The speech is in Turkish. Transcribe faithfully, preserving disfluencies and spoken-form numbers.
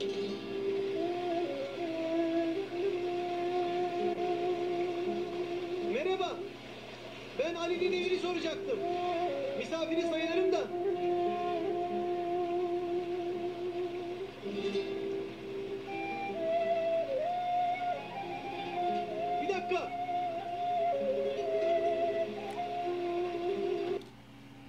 Merhaba. Ben Ali'nin evini soracaktım. Misafiri sayılırım da. Bir dakika.